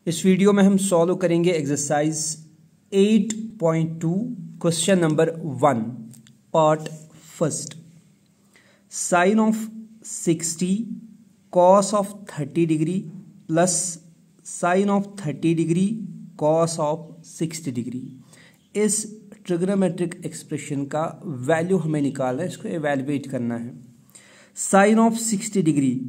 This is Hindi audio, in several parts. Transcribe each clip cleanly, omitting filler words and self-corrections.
इस वीडियो में हम सॉल्व करेंगे exercise 8.2 question number 1 part first. Sine of 60 cos of 30 degree plus sine of 30 degree cos of 60 degree. इस ट्रिग्नोमेट्रिक एक्सप्रेशन का वैल्यू हमें निकालना है, इसको एवेलुएट करना है। साइन ऑफ 60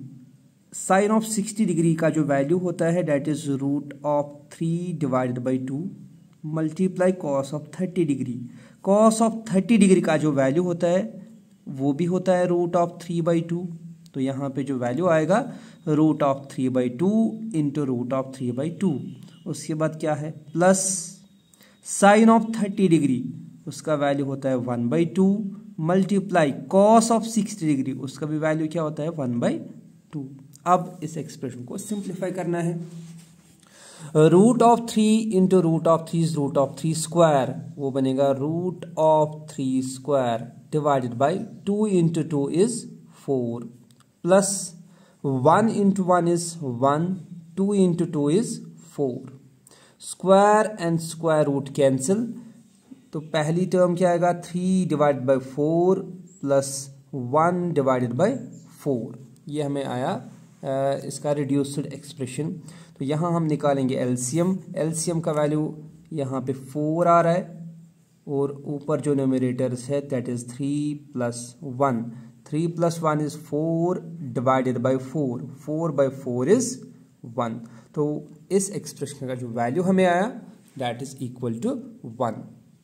डिग्री का जो वैल्यू होता है that is root of 3 divided by 2 multiply cos of 30 degree. Cos of 30 degree का जो वैल्यू होता है वो भी होता है रूट ऑफ 3/2। तो यहाँ पे जो वैल्यू आएगा root of 3/2 into root of 3/2। उसके बाद क्या है प्लस साइन ऑफ 30 डिग्री, उसका वैल्यू होता है 1/2 मल्टीप्लाई कॉस ऑफ 60 डिग्री, उसका भी वैल्यू क्या होता है 1/2। अब इस एक्सप्रेशन को सिंप्लीफाई करना है। Root of 3 into root of 3 is root of 3 square, वो बनेगा root of 3 square divided by 2 into 2 is 4 plus 1 into 1 is 1, 2 into 2 is 4। Square and square root cancel, तो पहली टर्म क्या आएगा 3 divided by 4 plus 1 divided by 4। ये हमें आया इसका रिड्यूस्ड एक्सप्रेशन। तो यहाँ हम निकालेंगे एलसीएम। एलसीएम का वैल्यू यहाँ पे 4 आ रहा है और ऊपर जो न्यूमरेटर्स है that is 3 plus 1। 3 plus 1 is 4 divided by 4, 4/4 is 1। तो इस एक्सप्रेशन का जो वैल्यू हमें आया that is equal to 1।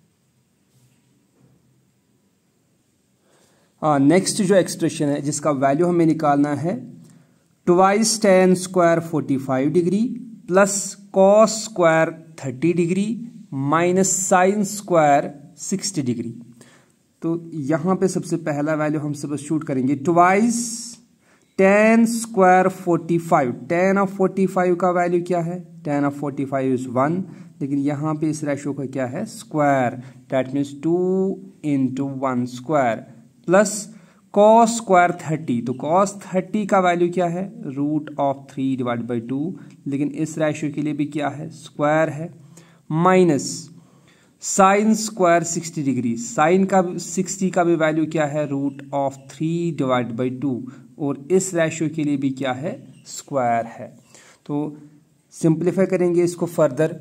Next जो एक्सप्रेशन है जिसका वैल्यू हमें निकालना है twice tan square 45 degree plus cos square 30 degree minus sine square 60 degree. तो यहां पे सबसे पहला वैल्यू हम सब्स्टिट्यूट करेंगे twice tan square 45। tan of 45 का वैल्यू क्या है, tan ऑफ 45 इज 1, लेकिन यहां पे इस रेशियो का क्या है square, that means 2 into 1 square plus cos square 30। तो कॉस 30 का वैल्यू क्या है रूट ऑफ 3 डिवाइड बाई 2, लेकिन इस रेशियो के लिए भी क्या है स्क्वायर है, minus sine square 60 degree. Sine का 60 का भी वैल्यू क्या है रूट ऑफ 3 डिवाइड बाई 2 और इस रेशियो के लिए भी क्या है स्क्वायर है। तो सिंप्लीफाई करेंगे इसको फर्दर,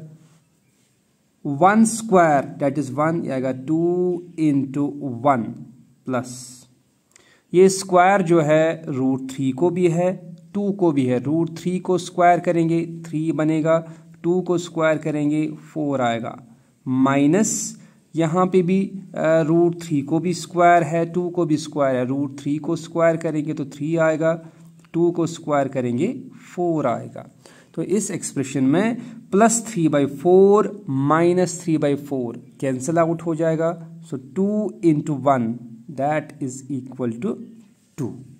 1 स्क्वायर दैट इज 1 आएगा 2 इंटू 1 प्लस ये स्क्वायर जो है रूट 3 को भी है 2 को भी है। रूट 3 को स्क्वायर करेंगे 3 बनेगा, 2 को स्क्वायर करेंगे 4 आएगा, माइनस यहाँ पे भी रूट 3 को भी स्क्वायर है 2 को भी स्क्वायर है। रूट 3 को स्क्वायर करेंगे तो 3 आएगा, 2 को स्क्वायर करेंगे 4 आएगा। तो इस एक्सप्रेशन में प्लस 3/4 माइनस 3/4 कैंसिल आउट हो जाएगा। So 2 into 1 that is equal to 2।